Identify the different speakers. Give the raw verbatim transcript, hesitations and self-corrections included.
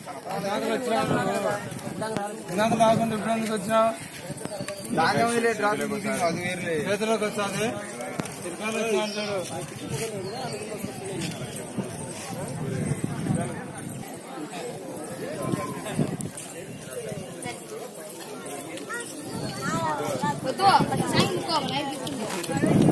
Speaker 1: ఇందాక రాకుండా ఇప్పుడు ఎందుకు వచ్చినావు? చేతిలోకి వస్తుంది తిరుపతి వచ్చినాడు.
Speaker 2: Betul, pada saya buka, saya bikin.